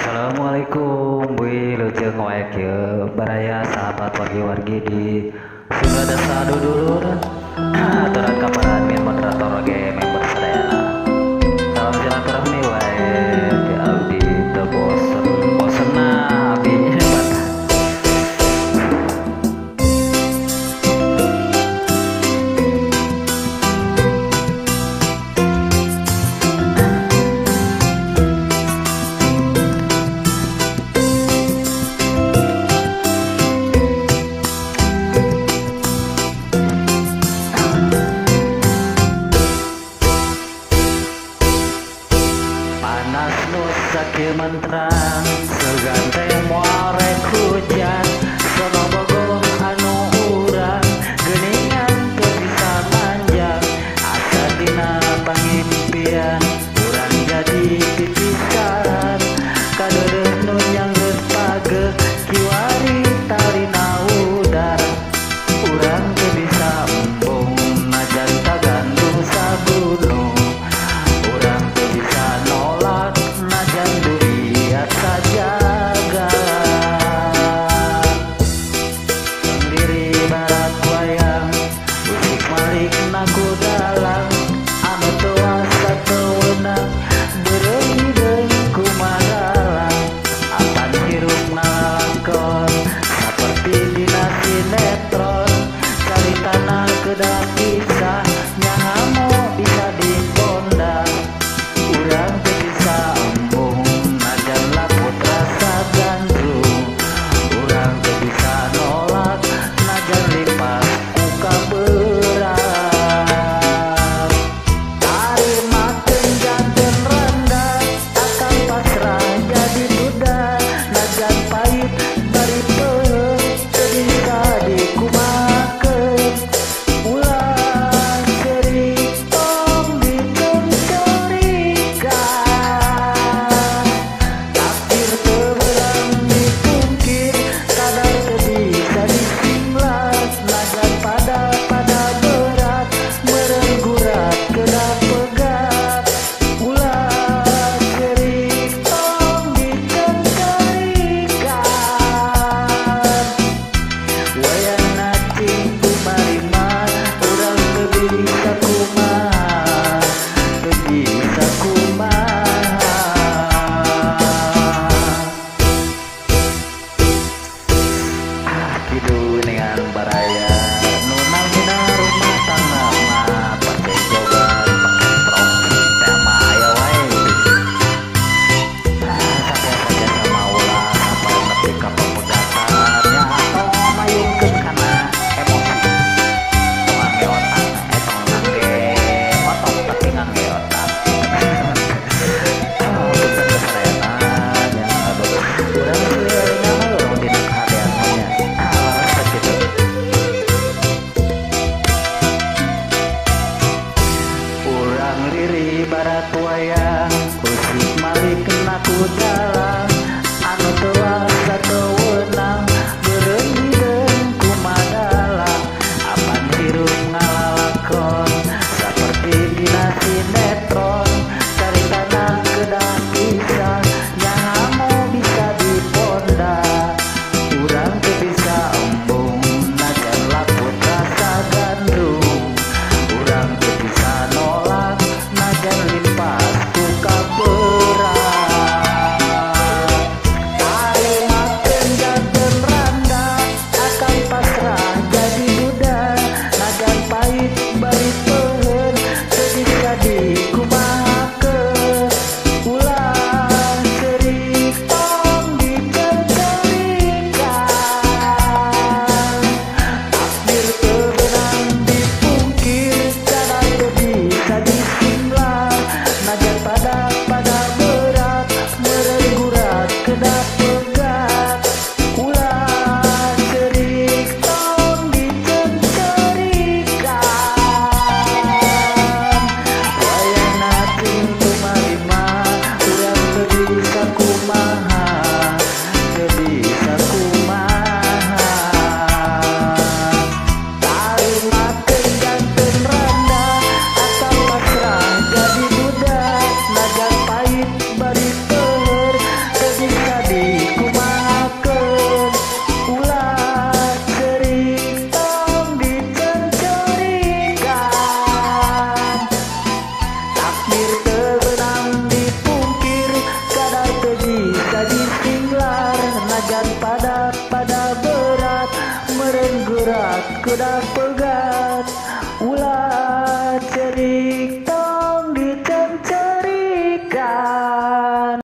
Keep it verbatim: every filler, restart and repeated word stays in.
Assalamualaikum, Bui Lujeng wae kieu baraya sahabat wargi-wargi di Sunda Desa Dudulur. Aturan kaparan min moderator oge member sadayana. Salam silaturahmi wae di abdi teu bosen bosenna abdi hebat. Panas nu sakieu menterang segante moarek hujan sono bogoh anu urang geuningan teu bisa manjang asa dina pangimpian urang jadi pipisan kadeureuh nu nyanggeus pageuh kiwari tarina udar urang teu bisa embung najan tagandung sagunung urang teu bisa nolak najan duriat sajaga sendiri barat wayang musik malik naku dalang anu teu asa teu weunang beureung kumadalang apan hirup ngalakon saperti dina sinetron caritana kedah kisah nyaho bisa dipondang urang teu bisa embung najan laput rasa gandrung urang teu bisa nolak najan lipas ku kabeurang tarimakeun janten rendah akan pasrah jadi budak najan pahit bari peuh teu bisa dikumakeun ulah cerik tong dikencorikan takdir teu beurang dipungkir kadang teu bisa disinglat najan pada pada berat meureun gurat kedah pegat ulah cerik tong dikencorikan wayahna cing kumarimah urang teu bisa kumaha teu bisa kumaha ah kitu dengan baraya nu namina rumah tangga mah pacen jogan pake trompet teh mah aya wae saja sama ulah sampai nepi ka pemudatannya atau mayungkeun kana emosi tong ngangge otak eh tong ngangge otot tapi ngangge otak punten kesadayana nya aduh urang teu nyaho urang dina kahadean nya laras sakitu urang liri barat wayang musik malik naku dalang anu teu asa teu weunang beureung hideung kumadalang apan hirup ngalalakon saperti dina sinetron caritana kedah kisah nyaho bisa dipondak urang teu bisa embung najan laput rasa gandrung urang teu bisa nolak najan lipas ku kabeurang kedak pegat ulah